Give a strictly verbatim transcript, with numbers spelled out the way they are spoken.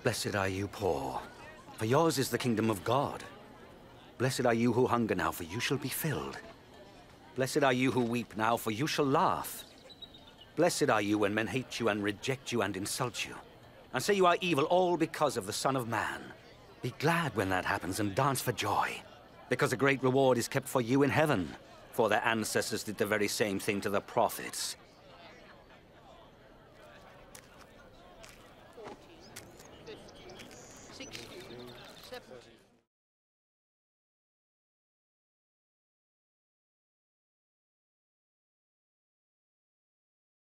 Blessed are you poor, for yours is the kingdom of God. Blessed are you who hunger now, for you shall be filled. Blessed are you who weep now, for you shall laugh. Blessed are you when men hate you and reject you and insult you, and say you are evil, all because of the Son of Man. Be glad when that happens and dance for joy, because a great reward is kept for you in heaven. For their ancestors did the very same thing to the prophets.